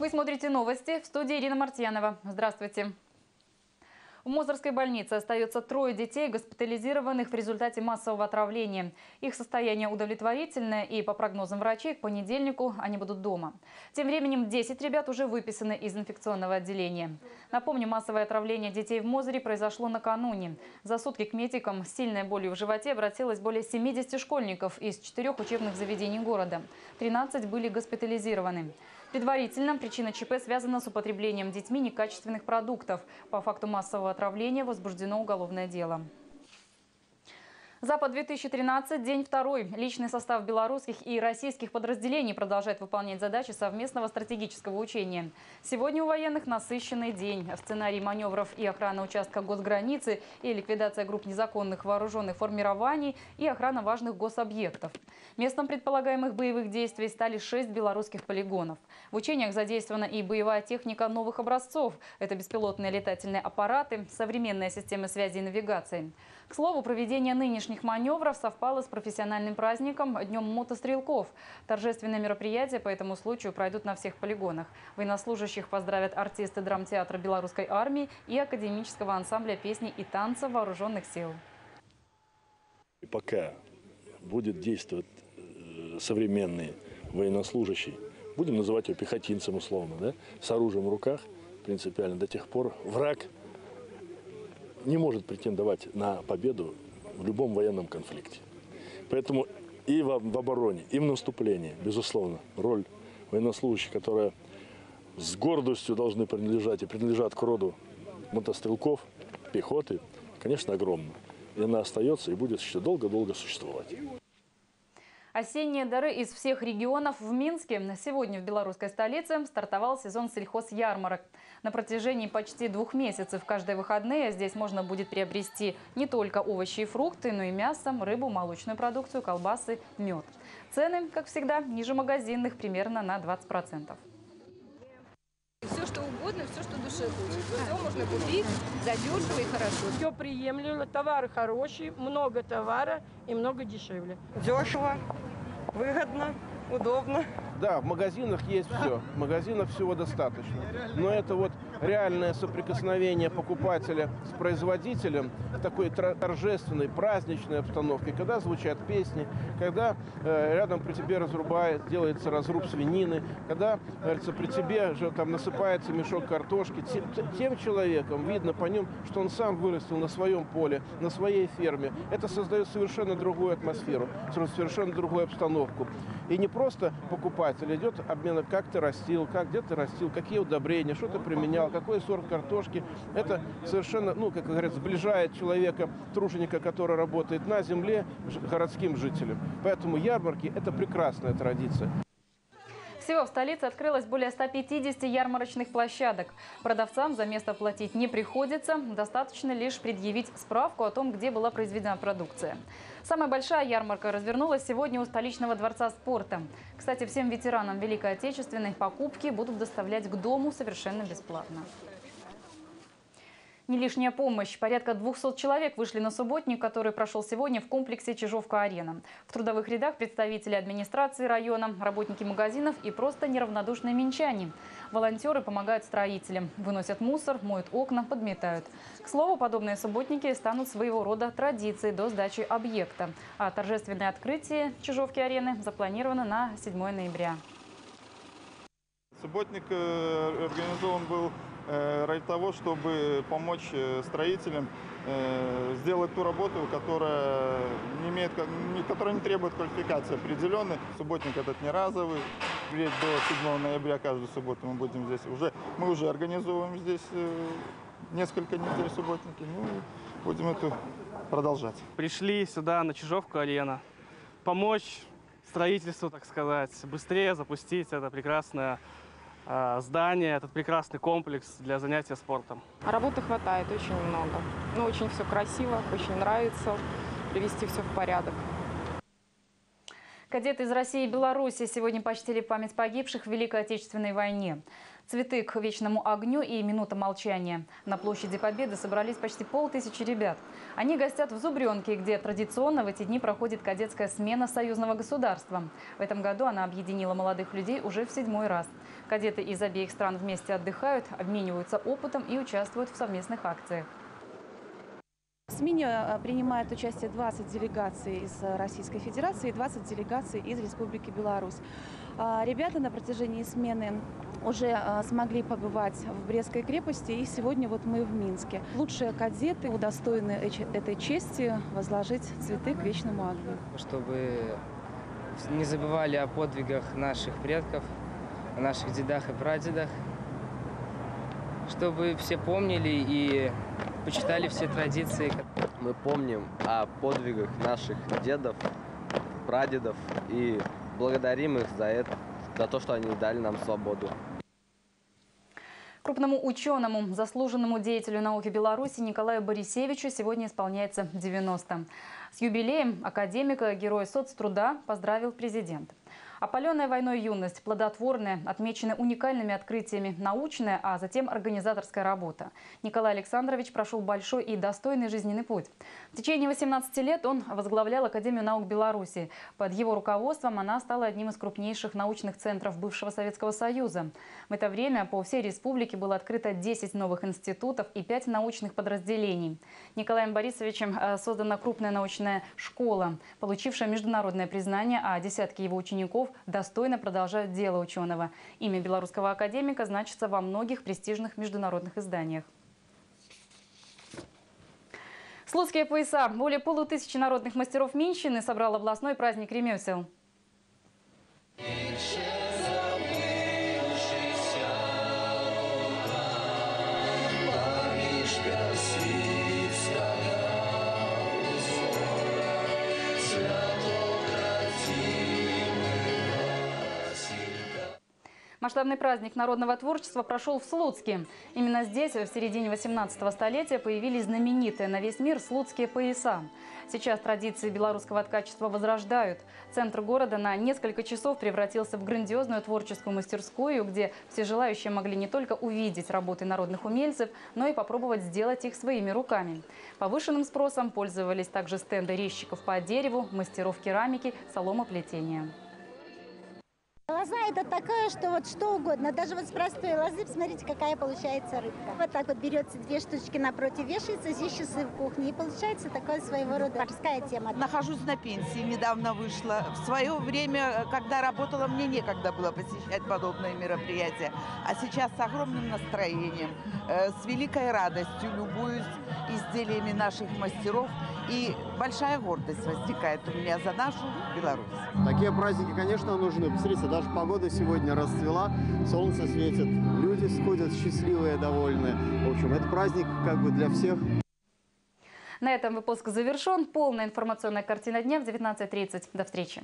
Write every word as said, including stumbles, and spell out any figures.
Вы смотрите новости. В студии Ирина Мартьянова. Здравствуйте. В Мозырской больнице остается трое детей, госпитализированных в результате массового отравления. Их состояние удовлетворительное, и по прогнозам врачей к понедельнику они будут дома. Тем временем десять ребят уже выписаны из инфекционного отделения. Напомню, массовое отравление детей в Мозыре произошло накануне. За сутки к медикам с сильной болью в животе обратилось более семидесяти школьников из четырех учебных заведений города. тринадцать были госпитализированы. Предварительно причина ЧП связана с употреблением детьми некачественных продуктов. По факту массового отравления возбуждено уголовное дело. Запад две тысячи тринадцать, день второй. Личный состав белорусских и российских подразделений продолжает выполнять задачи совместного стратегического учения. Сегодня у военных насыщенный день. Сценарий маневров и охрана участка госграницы, и ликвидация групп незаконных вооруженных формирований, и охрана важных гособъектов. Местом предполагаемых боевых действий стали шесть белорусских полигонов. В учениях задействована и боевая техника новых образцов. Это беспилотные летательные аппараты, современные системы связи и навигации. К слову, проведение нынешних маневров совпало с профессиональным праздником Днем мотострелков. Торжественные мероприятия по этому случаю пройдут на всех полигонах. Военнослужащих поздравят артисты драмтеатра Белорусской армии и академического ансамбля песни и танца вооруженных сил. И пока будет действовать современный военнослужащий, будем называть его пехотинцем условно, да, с оружием в руках, принципиально до тех пор враг не может претендовать на победу в любом военном конфликте. Поэтому и в, в обороне, и в наступлении, безусловно, роль военнослужащих, которая с гордостью должны принадлежать и принадлежат к роду мотострелков, пехоты, конечно, огромна. И она остается и будет еще долго-долго существовать. Осенние дары из всех регионов в Минске. Сегодня в белорусской столице стартовал сезон сельхозярмарок. На протяжении почти двух месяцев каждые выходные здесь можно будет приобрести не только овощи и фрукты, но и мясо, рыбу, молочную продукцию, колбасы, мед. Цены, как всегда, ниже магазинных примерно на двадцать процентов. Все, что угодно, все, что душе хочется. Все можно купить задешево и хорошо. Все приемлемо, товары хорошие, много товара и много дешевле. Дешево, выгодно, удобно. Да, в магазинах есть все, в магазинах всего достаточно. Но это вот реальное соприкосновение покупателя с производителем в такой торжественной, праздничной обстановке, когда звучат песни, когда э, рядом при тебе разрубает, делается разруб свинины, когда, говорится, при тебе же там насыпается мешок картошки. Тем, тем человеком видно по нем, что он сам вырастил на своем поле, на своей ферме. Это создает совершенно другую атмосферу, совершенно другую обстановку. И не просто покупатель идет обмен, как ты растил, как, где ты растил, какие удобрения, что ты применял, какой сорт картошки. Это совершенно, ну, как говорят, сближает человека, труженика, который работает на земле, городским жителям. Поэтому ярмарки – это прекрасная традиция. Всего в столице открылось более ста пятидесяти ярмарочных площадок. Продавцам за место платить не приходится, достаточно лишь предъявить справку о том, где была произведена продукция. Самая большая ярмарка развернулась сегодня у столичного дворца спорта. Кстати, всем ветеранам Великой Отечественной покупки будут доставлять к дому совершенно бесплатно. Не лишняя помощь. Порядка двухсот человек вышли на субботник, который прошел сегодня в комплексе Чижовка-Арена. В трудовых рядах представители администрации района, работники магазинов и просто неравнодушные минчане. Волонтеры помогают строителям, выносят мусор, моют окна, подметают. К слову, подобные субботники станут своего рода традицией до сдачи объекта. А торжественное открытие Чижовки-Арены запланировано на седьмое ноября. Субботник организован был ради того, чтобы помочь строителям сделать ту работу, которая не, имеет, которая не требует квалификации определенной. Субботник этот не разовый. Ведь до седьмого ноября каждую субботу мы будем здесь уже, мы уже организовываем здесь несколько недель субботники. Ну, будем это продолжать. Пришли сюда на Чижовку-Арена помочь строительству, так сказать, быстрее запустить это прекрасное здание, этот прекрасный комплекс для занятия спортом. Работы хватает очень много. Ну, очень все красиво, очень нравится, привести все в порядок. Кадеты из России и Беларуси сегодня почтили память погибших в Великой Отечественной войне. Цветы к вечному огню и минута молчания. На площади Победы собрались почти полтысячи ребят. Они гостят в Зубренке, где традиционно в эти дни проходит кадетская смена союзного государства. В этом году она объединила молодых людей уже в седьмой раз. Кадеты из обеих стран вместе отдыхают, обмениваются опытом и участвуют в совместных акциях. В смене принимает участие двадцать делегаций из Российской Федерации и двадцать делегаций из Республики Беларусь. Ребята на протяжении смены уже смогли побывать в Брестской крепости, и сегодня вот мы в Минске. Лучшие кадеты удостоены этой чести возложить цветы к вечному огню. Чтобы не забывали о подвигах наших предков, о наших дедах и прадедах, чтобы все помнили и почитали все традиции. Мы помним о подвигах наших дедов, прадедов и благодарим их за это, за то, что они дали нам свободу. Крупному ученому, заслуженному деятелю науки Беларуси Николаю Борисевичу сегодня исполняется девяносто. С юбилеем академика, героя соцтруда поздравил президент. Опаленная войной юность, плодотворная, отмечена уникальными открытиями, научная, а затем организаторская работа. Николай Александрович прошел большой и достойный жизненный путь. В течение восемнадцати лет он возглавлял Академию наук Беларуси. Под его руководством она стала одним из крупнейших научных центров бывшего Советского Союза. В это время по всей республике было открыто десять новых институтов и пять научных подразделений. Николаем Борисовичем создана крупная научная школа, получившая международное признание, а десятки его учеников достойно продолжают дело ученого. Имя белорусского академика значится во многих престижных международных изданиях. Слуцкие пояса. Более полутысячи народных мастеров Минщины собрал областной праздник ремесел. Масштабный праздник народного творчества прошел в Слуцке. Именно здесь в середине восемнадцатого столетия появились знаменитые на весь мир слуцкие пояса. Сейчас традиции белорусского ткачества возрождают. Центр города на несколько часов превратился в грандиозную творческую мастерскую, где все желающие могли не только увидеть работы народных умельцев, но и попробовать сделать их своими руками. Повышенным спросом пользовались также стенды резчиков по дереву, мастеров керамики, соломоплетения. Лоза – это такое, что вот что угодно. Даже вот с простой лозы, посмотрите, какая получается рыбка. Вот так вот берется две штучки напротив, вешается, здесь часы в кухне. И получается такая своего рода морская тема. Нахожусь на пенсии, недавно вышла. В свое время, когда работала, мне некогда было посещать подобные мероприятия. А сейчас с огромным настроением, с великой радостью любуюсь изделиями наших мастеров. И большая гордость возникает у меня за нашу Беларусь. Такие праздники, конечно, нужны. Посмотрите, даже погода сегодня расцвела, солнце светит, люди ходят счастливые, довольные. В общем, это праздник как бы для всех. На этом выпуск завершен. Полная информационная картина дня в девятнадцать тридцать. До встречи.